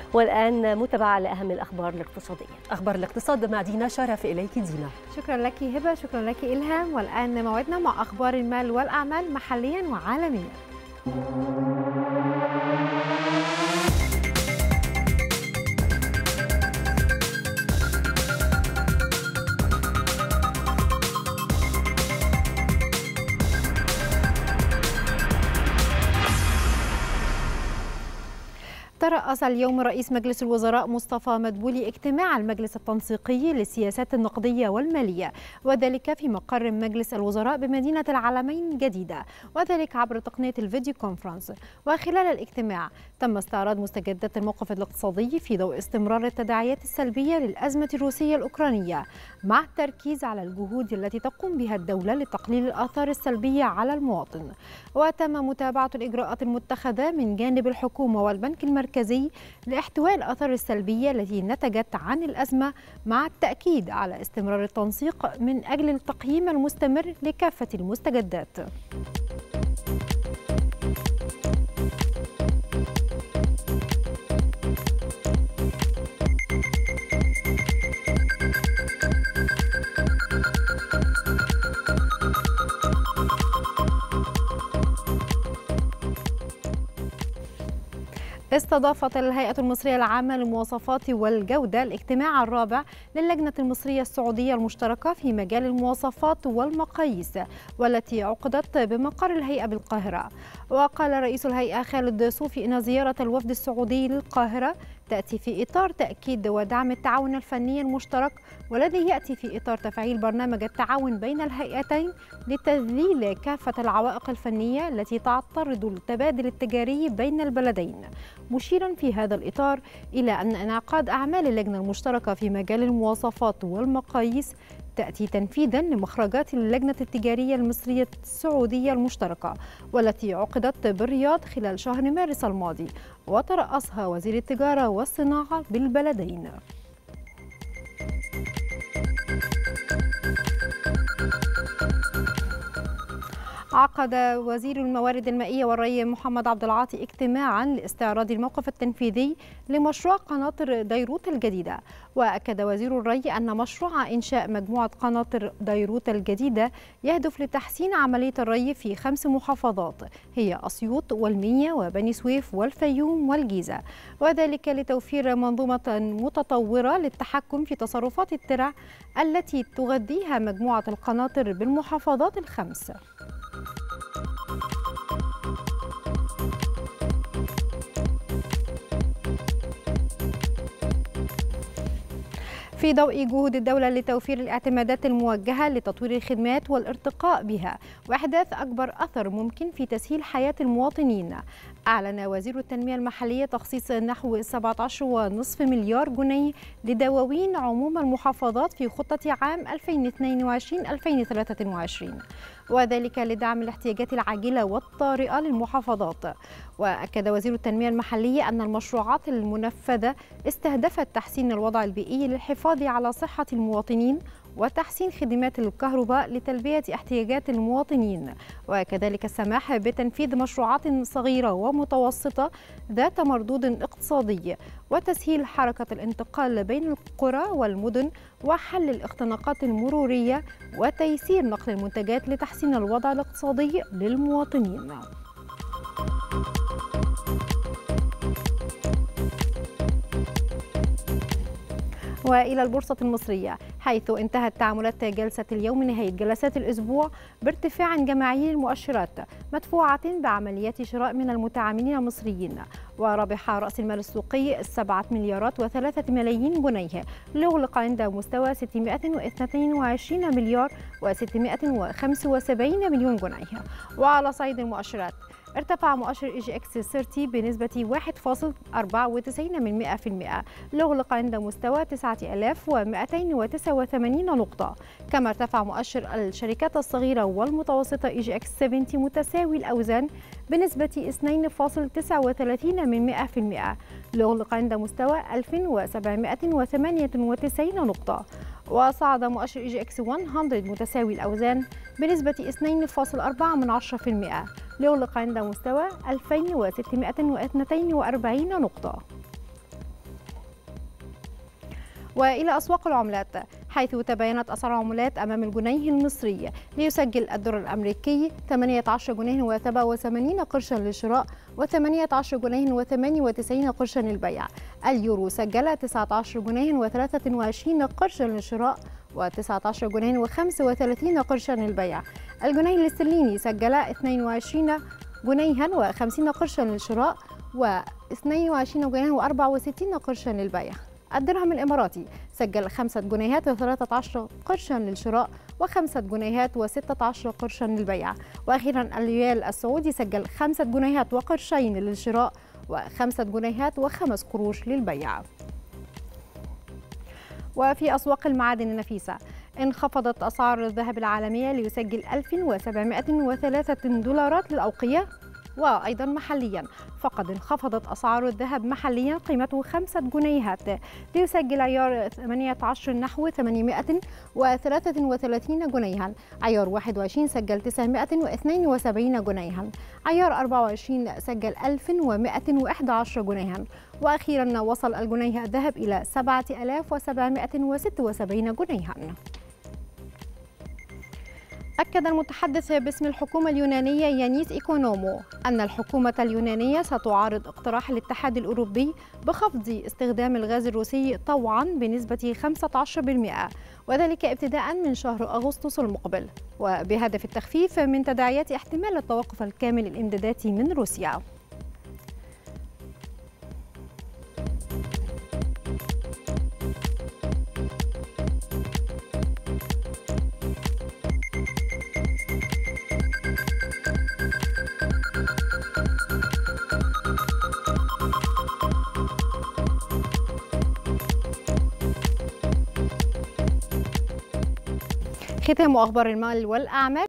والآن متابعة لأهم الأخبار الاقتصادية. أخبار الاقتصاد مع دينا شرف. إليك دينا. شكرا لك هبة، شكرا لك إلهام. والآن موعدنا مع أخبار المال والأعمال محليا وعالميا. ترأس اليوم رئيس مجلس الوزراء مصطفى مدبولي اجتماع المجلس التنسيقي للسياسات النقدية والمالية، وذلك في مقر مجلس الوزراء بمدينة العلمين الجديدة، وذلك عبر تقنية الفيديو كونفرنس. وخلال الاجتماع تم استعراض مستجدات الموقف الاقتصادي في ضوء استمرار التداعيات السلبية للأزمة الروسية الأوكرانية، مع التركيز على الجهود التي تقوم بها الدولة لتقليل الآثار السلبية على المواطن. وتم متابعة الإجراءات المتخذة من جانب الحكومة والبنك المركزي لاحتواء الآثار السلبية التي نتجت عن الأزمة، مع التأكيد على استمرار التنسيق من أجل التقييم المستمر لكافة المستجدات. استضافت الهيئة المصرية العامة للمواصفات والجودة الاجتماع الرابع للجنة المصرية السعودية المشتركة في مجال المواصفات والمقاييس، والتي عقدت بمقر الهيئة بالقاهرة. وقال رئيس الهيئة خالد صوفي إن زيارة الوفد السعودي للقاهرة تأتي في إطار تأكيد ودعم التعاون الفني المشترك، والذي يأتي في إطار تفعيل برنامج التعاون بين الهيئتين لتذليل كافة العوائق الفنية التي تعترض التبادل التجاري بين البلدين، مشيرا في هذا الإطار إلى أن انعقاد أعمال اللجنة المشتركة في مجال المواصفات والمقاييس تأتي تنفيذا لمخرجات اللجنة التجارية المصرية السعودية المشتركة، والتي عقدت بالرياض خلال شهر مارس الماضي، وترأسها وزير التجارة والصناعة بالبلدين. عقد وزير الموارد المائية والري محمد عبد العاطي اجتماعا لاستعراض الموقف التنفيذي لمشروع قناطر ديروت الجديدة. وأكد وزير الري أن مشروع إنشاء مجموعة قناطر ديروت الجديدة يهدف لتحسين عملية الري في 5 محافظات هي أسيوط والمنيا وبني سويف والفيوم والجيزة، وذلك لتوفير منظومة متطورة للتحكم في تصرفات الترع التي تغذيها مجموعة القناطر بالمحافظات ال5. في ضوء جهود الدولة لتوفير الاعتمادات الموجهة لتطوير الخدمات والارتقاء بها وإحداث أكبر أثر ممكن في تسهيل حياة المواطنين، أعلن وزير التنمية المحلية تخصيص نحو 17.5 مليار جنيه لدواوين عموم المحافظات في خطة عام 2022-2023، وذلك لدعم الاحتياجات العاجلة والطارئة للمحافظات. وأكد وزير التنمية المحلية أن المشروعات المنفذة استهدفت تحسين الوضع البيئي للحفاظ على صحة المواطنين وتحسين خدمات الكهرباء لتلبية احتياجات المواطنين، وكذلك السماح بتنفيذ مشروعات صغيرة ومتوسطة ذات مردود اقتصادي وتسهيل حركة الانتقال بين القرى والمدن وحل الاختناقات المرورية وتيسير نقل المنتجات لتحسين الوضع الاقتصادي للمواطنين. وإلى البورصة المصرية، حيث انتهت تعاملات جلسة اليوم نهاية جلسات الأسبوع بارتفاع جماعي للمؤشرات مدفوعة بعمليات شراء من المتعاملين المصريين، وربح رأس المال السوقي 7 مليارات و3 ملايين جنيه ليغلق عند مستوى 622 مليار و675 مليون جنيه. وعلى صعيد المؤشرات، ارتفع مؤشر IGX 30 بنسبة 1.94% ليغلق عند مستوى 9289 نقطة، كما ارتفع مؤشر الشركات الصغيرة والمتوسطة IGX 70 متساوي الأوزان بنسبة 2.39% ليغلق عند مستوى 2798 نقطة. وصعد مؤشر IGX 100 متساوي الأوزان بنسبة 2.4% ليغلق عند مستوى 2642 نقطة. وإلى أسواق العملات، حيث تباينت أسعار العملات أمام الجنيه المصري، ليسجل الدولار الأمريكي 18 جنيه و87 قرشا للشراء و18 جنيه و98 قرشا للبيع. اليورو سجل 19 جنيه و23 قرشا للشراء و19 جنيه و35 قرشا للبيع. الجنيه الاسترليني سجل 22 جنيها و50 قرشا للشراء و22 جنيه و64 قرشا للبيع. الدرهم الإماراتي سجل 5 جنيهات و13 قرشا للشراء و5 جنيهات و16 قرشا للبيع. وأخيرا الريال السعودي سجل 5 جنيهات وقرشين للشراء و5 جنيهات و5 قروش للبيع. وفي أسواق المعادن النفيسة انخفضت أسعار الذهب العالمية ليسجل 1703 دولارات للأوقية. وأيضا محليا فقد انخفضت أسعار الذهب محليا قيمته 5 جنيهات ليسجل عيار 18 نحو 833 جنيها، عيار 21 سجل 972 جنيها، عيار 24 سجل 1111 جنيها. وأخيرا وصل الجنيه الذهب إلى 7776 جنيها. أكد المتحدث باسم الحكومة اليونانية يانيس إيكونومو أن الحكومة اليونانية ستعارض اقتراح الاتحاد الأوروبي بخفض استخدام الغاز الروسي طوعا بنسبة 15%، وذلك ابتداء من شهر أغسطس المقبل، وبهدف التخفيف من تداعيات احتمال التوقف الكامل الإمدادات من روسيا. ختام أخبار المال والأعمال.